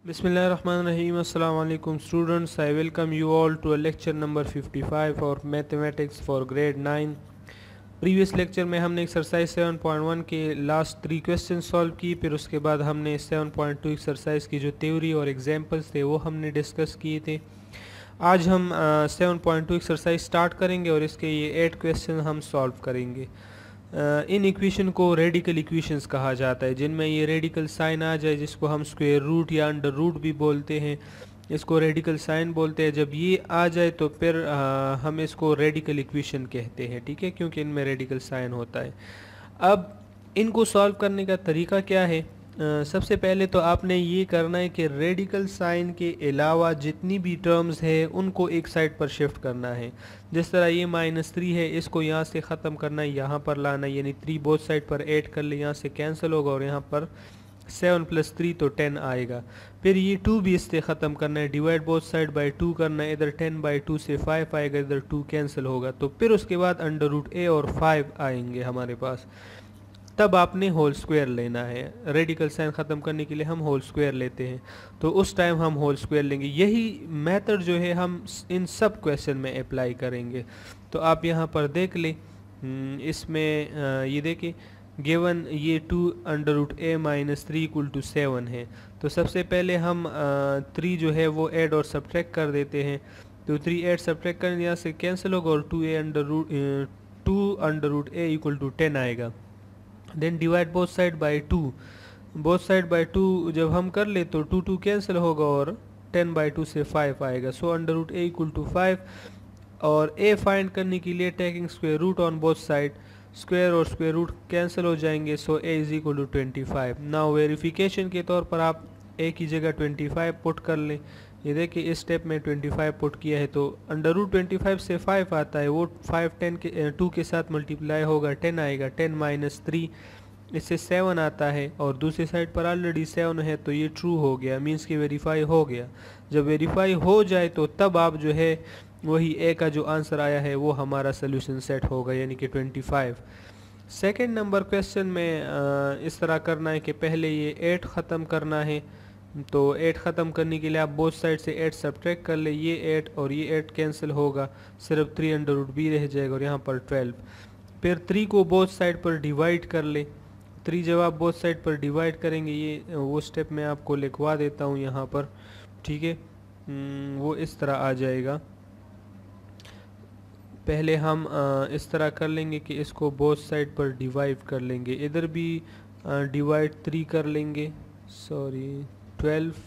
Bismillahirrahmanirrahim. Assalamu alaikum students. I welcome you all to a lecture number 55 for mathematics for grade 9. Previous lecture में हमने exercise 7.1 के last 3 question solve की, फिर उसके बाद हमने 7.2 एक्सरसाइज की जो थ्योरी और एग्जांपल्स थे वो हमने डिस्कस किए थे। आज हम 7.2 एक्सरसाइज स्टार्ट करेंगे और इसके ये 8 क्वेश्चन हम सॉल्व करेंगे। इन इक्वेशन को रेडिकल इक्वेशंस कहा जाता है, जिनमें ये रेडिकल साइन आ जाए, जिसको हम स्क्वायर रूट या अंडर रूट भी बोलते हैं, इसको रेडिकल साइन बोलते हैं। जब ये आ जाए तो फिर हम इसको रेडिकल इक्वेशन कहते हैं, ठीक है, क्योंकि इनमें रेडिकल साइन होता है। अब इनको सॉल्व करने का तरीका क्या है? सबसे पहले तो आपने ये करना है कि रेडिकल साइन के अलावा जितनी भी टर्म्स है उनको एक साइड पर शिफ्ट करना है। जिस तरह ये -3 है, इसको यहाँ से ख़त्म करना है, यहाँ पर लाना है, यानी 3 बोथ साइड पर ऐड कर ले, यहाँ से कैंसिल होगा और यहाँ पर 7 + 3 तो 10 आएगा। फिर ये 2 भी इससे ख़त्म करना है, डिवाइड बोथ साइड बाय 2 करना है, इधर 10/2 से 5 आएगा, इधर 2 कैंसिल होगा। तो फिर उसके बाद √a और 5 आएंगे हमारे पास, तब आपने होल स्क्वायर लेना है। रेडिकल साइन ख़त्म करने के लिए हम होल स्क्वायर लेते हैं, तो उस टाइम हम होल स्क्वायर लेंगे। यही मेथड जो है हम इन सब क्वेश्चन में अप्लाई करेंगे। तो आप यहाँ पर देख लें, इसमें ये देखें गिवन ये 2 √a - 3 = 7 है। तो सबसे पहले हम 3 जो है वो ऐड और सब्ट्रैक्ट कर देते हैं। तो 3 ऐड सब्ट्रैक्ट करने यहाँ से कैंसिल होगा और 2 √a = 10 आएगा। Then divide both side by 2, both side by 2 जब हम कर ले तो 2 कैंसिल होगा और 10/2 से 5 आएगा। सो √a = 5 और a फाइंड करने के लिए taking square root on both side, square और स्क्वायर रूट कैंसिल हो जाएंगे। सो a = 25। नाउ वेरिफिकेशन के तौर पर आप a की जगह 25 पुट कर लें। ये देखिए इस स्टेप में 25 पुट किया है तो √25 से 5 आता है, वो 2 के साथ मल्टीप्लाई होगा, 10 आएगा। 10 - 3 इससे 7 आता है और दूसरी साइड पर ऑलरेडी 7 है, तो ये ट्रू हो गया, मींस कि वेरीफाई हो गया। जब वेरीफाई हो जाए तो तब आप जो है वही ए का जो आंसर आया है वो हमारा सोल्यूशन सेट होगा, यानी कि 25। सेकेंड नंबर क्वेश्चन में इस तरह करना है कि पहले ये 8 ख़त्म करना है। तो 8 ख़त्म करने के लिए आप बोथ साइड से 8 सब्ट्रैक्ट कर ले, ये 8 और ये 8 कैंसिल होगा, सिर्फ 3 √b रह जाएगा और यहाँ पर 12। फिर 3 को बोथ साइड पर डिवाइड कर ले। 3 जब आप बोथ साइड पर डिवाइड करेंगे, ये वो स्टेप मैं आपको लिखवा देता हूँ यहाँ पर, ठीक है। वो इस तरह आ जाएगा। पहले हम इस तरह कर लेंगे कि इसको बोथ साइड पर डिवाइड कर लेंगे, इधर भी डिवाइड 3 कर लेंगे, 12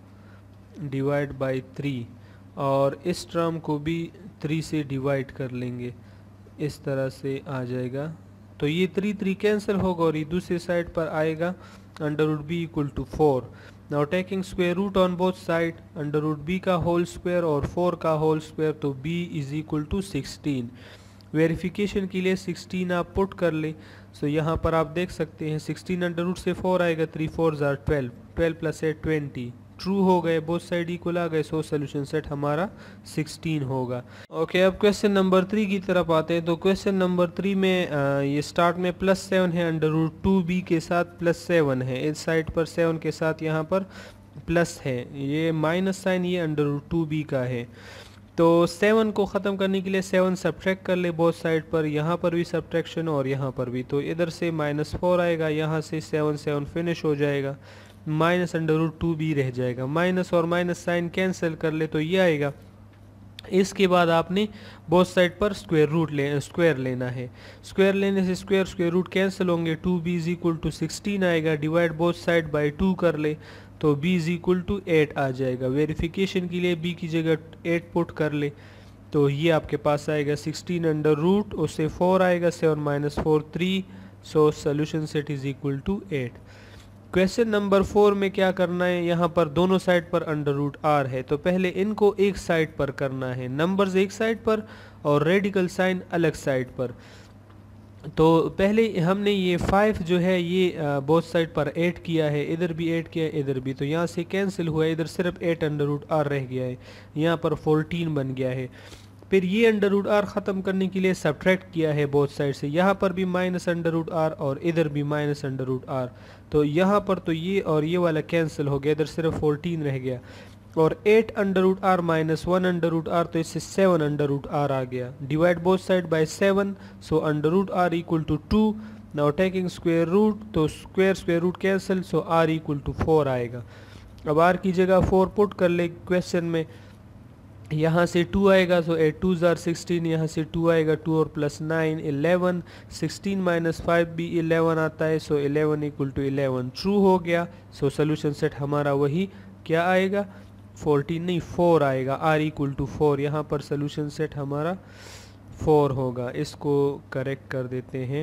डिवाइड बाई 3, और इस टर्म को भी 3 से डिवाइड कर लेंगे, इस तरह से आ जाएगा। तो ये 3 कैंसिल होगा और ये दूसरी साइड पर आएगा √b = 4। Now taking square root on both side, √b का होल स्क्वायर और 4 का होल स्क्वायर, तो b = 16। वेरिफिकेशन के लिए 16 आप पुट कर ले। सो यहाँ पर आप देख सकते हैं 16 √ से 4 आएगा, 3 4 = 12, 12 + 8 20, ट्रू हो गए, बोथ साइड इक्वल आ गए। सो सोल्यूशन सेट हमारा 16 होगा। ओके, अब क्वेश्चन नंबर 3 की तरफ आते हैं। तो क्वेश्चन नंबर 3 में ये स्टार्ट में +7 है, √2b के साथ +7 है, इस साइड पर 7 के साथ यहाँ पर प्लस है, ये माइनस साइन ये √2b का है। तो 7 को ख़त्म करने के लिए 7 सब्ट्रैक्ट कर ले बोथ साइड पर, यहाँ पर भी सब्ट्रैक्शन और यहाँ पर भी, तो इधर से -4 आएगा, यहाँ से 7 फिनिश हो जाएगा, माइनस √2b रह जाएगा, माइनस और माइनस साइन कैंसिल कर ले तो ये आएगा। इसके बाद आपने बोथ साइड पर स्क्वायर लेना है। स्क्वायर लेने से स्क्वायर रूट कैंसिल होंगे, 2b = 16 आएगा, डिवाइड बोथ साइड बाय 2 कर ले तो b = 8 आ जाएगा। वेरिफिकेशन के लिए b की जगह 8 पुट कर ले तो ये आपके पास आएगा 16 उससे 4 आएगा, 7 - 4 3, so solution set = 8। Question number 4 में क्या करना है, यहाँ पर दोनों साइड पर √r है, तो पहले इनको एक साइड पर करना है, नंबर्स एक साइड पर और रेडिकल साइन अलग साइड पर। तो पहले हमने ये 5 जो है ये बोथ साइड पर 8 किया है, इधर भी 8 किया है, इधर भी, तो यहाँ से कैंसिल हुआ है, इधर सिर्फ 8 √r रह गया है, यहाँ पर 14 बन गया है। फिर ये अंडर रूट आर ख़त्म करने के लिए सब्ट्रैक्ट किया है बोथ साइड से, यहाँ पर भी माइनस अंडर रूट आर और इधर भी माइनस अंडर रूट आर, तो यहाँ पर तो ये और ये वाला कैंसिल हो गया, इधर सिर्फ 14 रह गया। और 8 under root R minus 1 under root R, तो इससे 7 अंडर रूट आर आ गया। Divide both side by 7, so under root R equal to 2। Now taking square root, तो square root cancel, so R equal to 4 आएगा। अब are की जगह 4 put कर ले क्वेश्चन में, यहाँ से 2 आएगा, सो 8 2 जार 16, यहाँ से 2 आएगा, 2 और प्लस 9 11, 16 माइनस 5 भी 11 आता है, सो 11 इक्वल टू 11 ट्रू हो गया। सो सोल्यूशन सेट हमारा वही क्या आएगा, 14 नहीं 4 आएगा, आर इक्वल टू 4। यहाँ पर सोल्यूशन सेट हमारा 4 होगा, इसको करेक्ट कर देते हैं,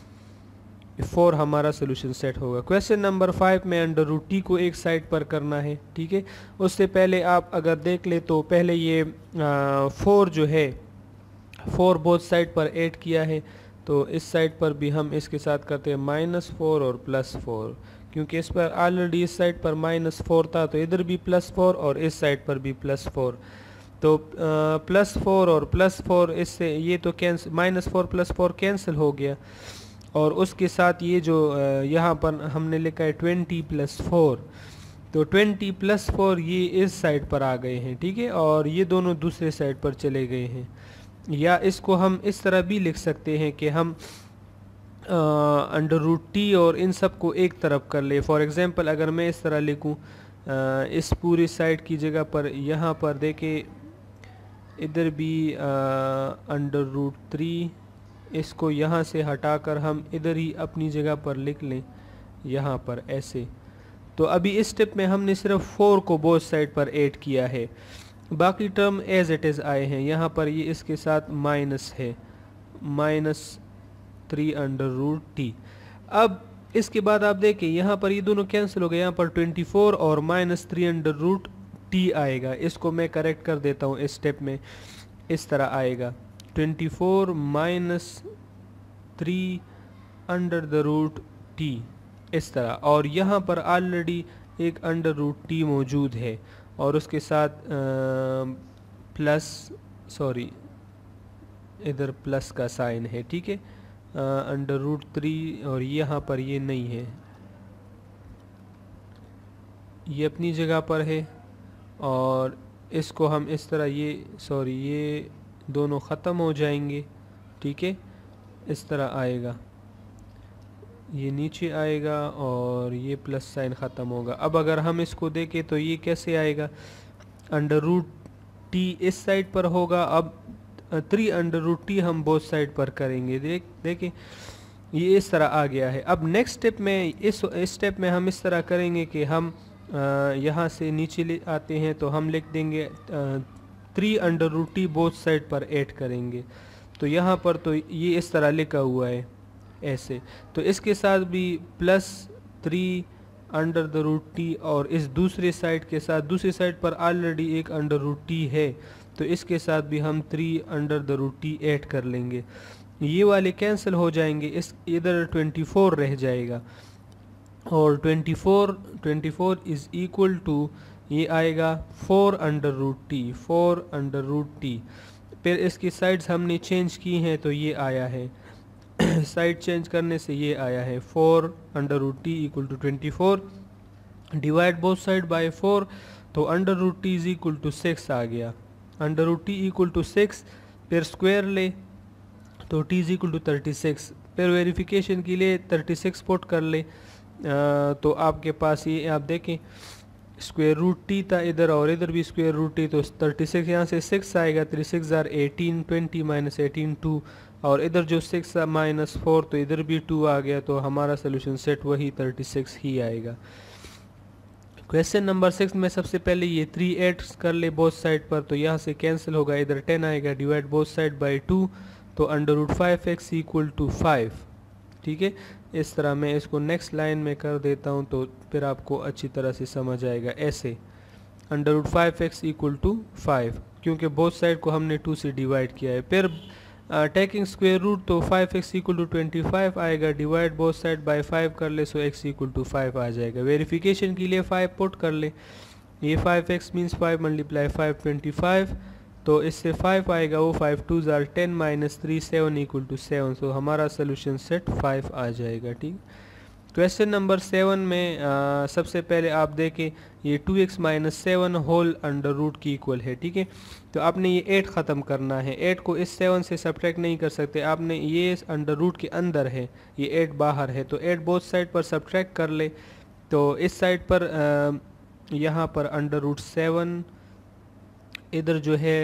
4 हमारा सोल्यूशन सेट होगा। क्वेश्चन नंबर 5 में अंडर रूट टी को एक साइड पर करना है, ठीक है। उससे पहले आप अगर देख ले तो पहले ये 4 जो है 4 बोथ साइड पर ऐड किया है, तो इस साइड पर भी हम इसके साथ करते हैं -4 और +4, क्योंकि इस पर ऑलरेडी इस साइड पर -4 था, तो इधर भी +4 और इस साइड पर भी +4, तो +4 और +4 इससे ये तो कैंसिल, -4 +4 कैंसिल हो गया। और उसके साथ ये जो यहाँ पर हमने लिखा है 20 + 4, तो 20 + 4 ये इस साइड पर आ गए हैं, ठीक है, और ये दोनों दूसरे साइड पर चले गए हैं। या इसको हम इस तरह भी लिख सकते हैं कि हम अंडर रूट टी और इन सब को एक तरफ कर ले। फॉर एग्जांपल अगर मैं इस तरह लिखूं, इस पूरी साइड की जगह पर यहाँ पर देखें, इधर भी अंडर रूट 3, इसको यहाँ से हटाकर हम इधर ही अपनी जगह पर लिख लें, यहाँ पर ऐसे। तो अभी इस स्टेप में हमने सिर्फ 4 को बोथ साइड पर ऐड किया है, बाकी टर्म एज इट इज़ आए हैं। यहाँ पर ये इसके साथ माइनस है, -3 अंडर रूट टी। अब इसके बाद आप देखें यहाँ पर ये दोनों कैंसिल हो गए, यहाँ पर 24 और -3 अंडर रूट टी आएगा। इसको मैं करेक्ट कर देता हूँ, इस स्टेप में इस तरह आएगा 24 - 3 अंडर द रूट टी, इस तरह। और यहाँ पर ऑलरेडी एक अंडर रूट टी मौजूद है और उसके साथ प्लस, सॉरी इधर प्लस का साइन है, ठीक है, अंडर रूट 3, और यहाँ पर ये नहीं है, ये अपनी जगह पर है। और इसको हम इस तरह, ये सॉरी ये दोनों ख़त्म हो जाएंगे, ठीक है, इस तरह आएगा, ये नीचे आएगा और ये प्लस साइन ख़त्म होगा। अब अगर हम इसको देखें तो ये कैसे आएगा, अंडर रूट टी इस साइड पर होगा, अब 3 अंडर रूट टी हम बोथ साइड पर करेंगे। देखें ये इस तरह आ गया है। अब नेक्स्ट स्टेप में, इस स्टेप में हम इस तरह करेंगे कि हम यहाँ से नीचे ले आते हैं, तो हम लिख देंगे 3 under root T both side पर ऐड करेंगे। तो यहाँ पर तो ये इस तरह लिखा हुआ है ऐसे, तो इसके साथ भी +3 अंडर द रूट टी, और इस दूसरे साइड के साथ, दूसरी साइड पर ऑलरेडी एक अंडर रूट टी है, तो इसके साथ भी हम 3 under the root T add कर लेंगे। ये वाले कैंसिल हो जाएंगे, इस इधर 24 रह जाएगा, और 24 इज़ इक्वल टू ये आएगा 4 under root T, 4 under root T. फिर इसकी साइड्स हमने चेंज की हैं, तो ये आया है साइड चेंज करने से ये आया है 4 under root T equal to 24, divide both side by 4, तो under root T is equal to 6 आ गया। Under root T equal to 6, फिर स्क्वायर ले तो टी इज इक्वल टू 36, फिर वेरिफिकेशन के लिए 36 पुट कर ले, तो आपके पास ये आप देखें स्क्वायर रूट टी था इधर और इधर भी स्क्वायर रूट टी, तो 36 यहाँ से 6 आएगा, 36 जार 18, 20 - 18 2, और इधर जो 6 -4, तो इधर भी 2 आ गया, तो हमारा सोल्यूशन सेट वही 36 ही आएगा। क्वेश्चन नंबर 6 में सबसे पहले ये 3 ऐड कर ले बोथ साइड पर, तो यहाँ से कैंसिल होगा, इधर 10 आएगा, डिवाइड बोथ साइड बाय 2, तो under root 5x equal to 5, ठीक है। इस तरह मैं इसको नेक्स्ट लाइन में कर देता हूँ, तो फिर आपको अच्छी तरह से समझ आएगा। ऐसे under root 5x equal to 5, क्योंकि बोथ साइड को हमने 2 से डिवाइड किया है। फिर टेकिंग स्क्वायर रूट, तो 5x इक्वल टू 25 आएगा, डिवाइड बोथ साइड बाय 5 कर ले, सो x इक्वल टू 5 आ जाएगा। वेरिफिकेशन के लिए 5 पुट कर ले, ये 5x मीन्स 5 × 5 25, तो इससे 5 आएगा, वो 5 2 ज़ार 10 माइनस 3 7 इक्वल टू 7। सो हमारा सोल्यूशन सेट 5 आ जाएगा। ठीक, क्वेश्चन नंबर 7 में सबसे पहले आप देखें ये 2x minus 7 whole under root की इक्वल है। ठीक है, तो आपने ये 8 ख़त्म करना है। 8 को इस 7 से सब्ट्रैक्ट नहीं कर सकते, आपने ये अंडर रूट के अंदर है, ये 8 बाहर है, तो 8 बोथ साइड पर सब्ट्रैक्ट कर ले। तो इस साइड पर यहाँ पर अंडर रूट 7, इधर जो है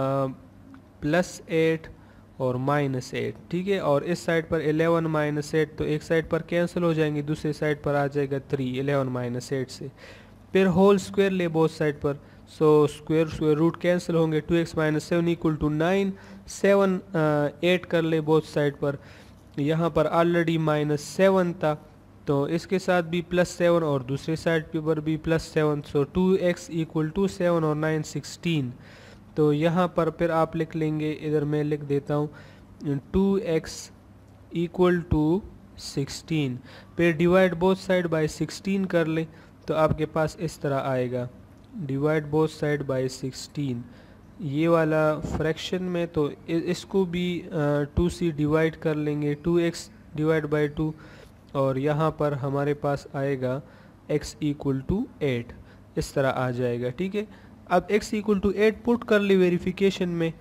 प्लस 8 और माइनस 8। ठीक है, और इस साइड पर 11 माइनस 8, तो एक साइड पर कैंसिल हो जाएंगे, दूसरी साइड पर आ जाएगा 3 11 माइनस 8 से। फिर होल स्क्वायर ले बोथ साइड पर, सो स्क्वायर रूट कैंसिल होंगे। 2x माइनस 7 इक्वल टू 9, 7 8 कर ले बोथ साइड पर। यहाँ पर ऑलरेडी माइनस 7 था, तो इसके साथ भी प्लस 7 और दूसरे साइड पर भी plus 7। So 2x equal to 7 और 9 16। तो यहाँ पर फिर आप लिख लेंगे, इधर मैं लिख देता हूँ 2x इक्वल टू 16। फिर डिवाइड बोथ साइड बाय 16 कर ले, तो आपके पास इस तरह आएगा, डिवाइड बोथ साइड बाय 16। ये वाला फ्रैक्शन में तो इसको भी 2 से डिवाइड कर लेंगे, 2x डिवाइड बाय 2, और यहाँ पर हमारे पास आएगा x इक्वल टू 8, इस तरह आ जाएगा। ठीक है, अब x इक्वल टू 8 पुट कर ले वेरिफिकेशन में।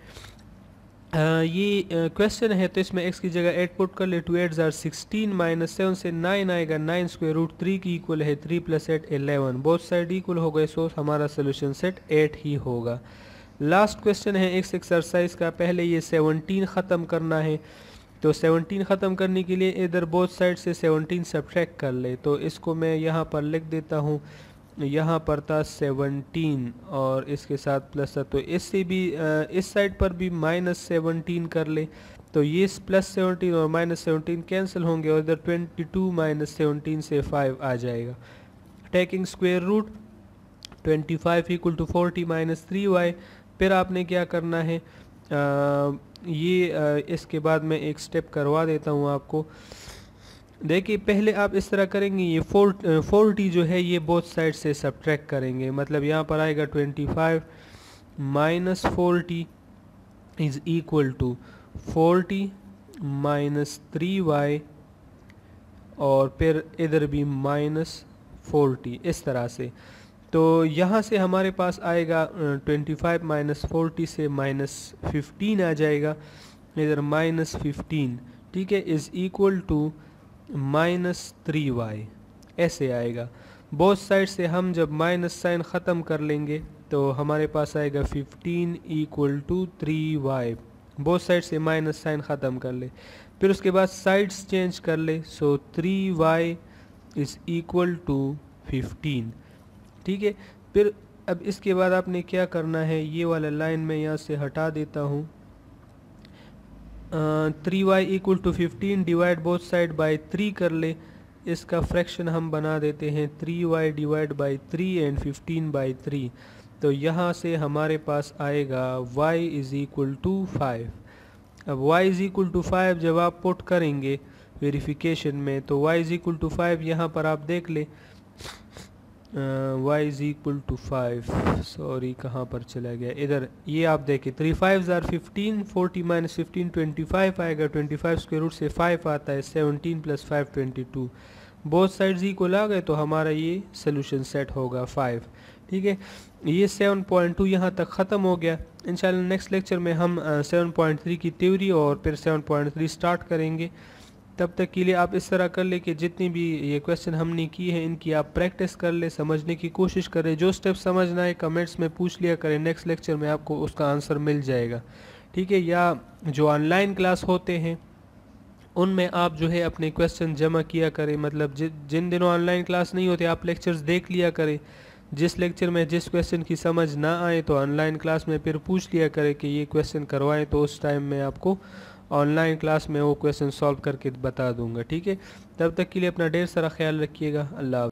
ये क्वेश्चन है, तो इसमें x की जगह 8 पुट कर ले। 2 8 ज़ार 16 माइनस 7 से 9 आएगा, 9 स्क्वायर रूट 3 की इक्वल है 3 प्लस 8 11, बोथ साइड इक्वल हो गए। सो हमारा सोल्यूशन सेट 8 ही होगा। लास्ट क्वेश्चन है इस एक्सरसाइज का, पहले ये 17 ख़त्म करना है। तो 17 ख़त्म करने के लिए इधर बोथ साइड से 17 सब्ट्रैक्ट कर ले, तो इसको मैं यहाँ पर लिख देता हूँ। यहाँ पर था 17 और इसके साथ प्लस था, तो इससे भी इस साइड पर भी माइनस 17 कर ले, तो ये प्लस 17 और माइनस 17 कैंसिल होंगे, और इधर 22 माइनस 17 से 5 आ जाएगा। Taking square root 25 equal to 40 minus 3y। फिर आपने क्या करना है, इसके बाद मैं एक स्टेप करवा देता हूँ आपको। देखिए, पहले आप इस तरह करेंगे, ये 40 जो है ये बोथ साइड से सब्ट्रैक्ट करेंगे, मतलब यहाँ पर आएगा 25 minus 40 is equal to 40 minus 3y, और फिर इधर भी माइनस 40, इस तरह से। तो यहाँ से हमारे पास आएगा 25 माइनस 40 से माइनस 15 आ जाएगा, इधर माइनस 15। ठीक है, is equal to minus 3y, ऐसे आएगा। बोथ साइड से हम जब माइनस साइन ख़त्म कर लेंगे, तो हमारे पास आएगा 15 equal to 3y। Both side से माइनस साइन ख़त्म कर ले, फिर उसके बाद साइड्स चेंज कर ले। So 3y is equal to 15। ठीक है, फिर अब इसके बाद आपने क्या करना है, ये वाला लाइन मैं यहाँ से हटा देता हूँ। 3y equal to 15 divide both side by 3 कर ले, इसका फ्रैक्शन हम बना देते हैं 3y divide by 3 and 15 bye 3। तो यहाँ से हमारे पास आएगा y इज़ इक्वल टू 5। अब y इज़ इक्वल टू 5 जब आप पुट करेंगे वेरिफिकेशन में, तो y इज़ इक्वल टू 5 यहाँ पर आप देख ले, y is equal to 5, sorry कहाँ पर चला गया, इधर ये आप देखें 3 5 ज़ार 15, 40 माइनस 15 25 आएगा, 25 स्क्वायर रूट से 5 आता है, 17 प्लस 5 22। बोथ साइड्स इक्वल आ गए, तो हमारा ये सोल्यूशन सेट होगा 5। ठीक है, ये 7.2 यहाँ तक ख़त्म हो गया। इंशाल्लाह नेक्स्ट लेक्चर में हम 7.3 की थ्योरी और फिर 7.3 स्टार्ट करेंगे। तब तक के लिए आप इस तरह कर ले कि जितनी भी ये क्वेश्चन हमने की है इनकी आप प्रैक्टिस कर ले, समझने की कोशिश करें। जो स्टेप समझ ना आए कमेंट्स में पूछ लिया करें, नेक्स्ट लेक्चर में आपको उसका आंसर मिल जाएगा। ठीक है, या जो ऑनलाइन क्लास होते हैं उनमें आप जो है अपने क्वेश्चन जमा किया करें, मतलब जिन दिनों ऑनलाइन क्लास नहीं होते आप लेक्चर्स देख लिया करें। जिस लेक्चर में जिस क्वेश्चन की समझ ना आए तो ऑनलाइन क्लास में फिर पूछ लिया करें कि ये क्वेश्चन करवाएं, तो उस टाइम में आपको ऑनलाइन क्लास में वो क्वेश्चन सॉल्व करके बता दूंगा। ठीक है, तब तक के लिए अपना ढेर सारा ख्याल रखिएगा। अल्लाह।